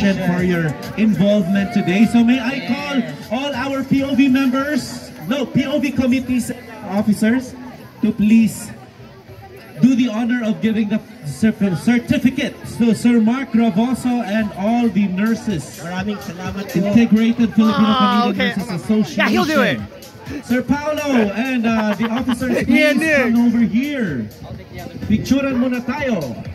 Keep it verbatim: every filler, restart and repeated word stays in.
appreciation for your involvement today. So may I call all our P O V members, no, P O V committees officers to please do the honor of giving the certificate to Sir Mark Ravoso and all the nurses. Maraming salamat po. Integrated Filipino-Canadian Oh, okay. Nurses Association. Yeah, he'll do it. Sir Paolo and uh, the officers, please Yeah, come over here. Picturean muna tayo.